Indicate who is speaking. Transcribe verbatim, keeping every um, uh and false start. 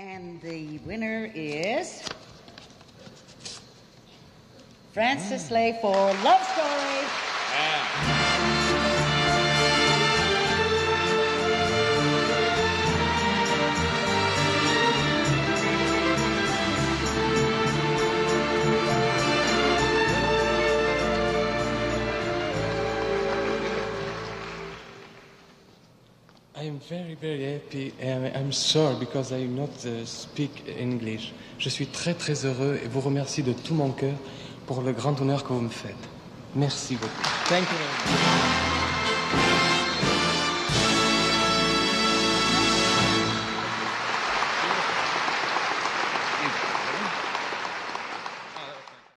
Speaker 1: And the winner is Francis Lay for Love Story.
Speaker 2: Yeah.
Speaker 3: I'm very, very happy and I'm sorry because I not uh, speak English. Je suis très, très heureux et vous remercie de tout mon cœur pour le grand honneur que vous me faites. Merci beaucoup. Thank you very much.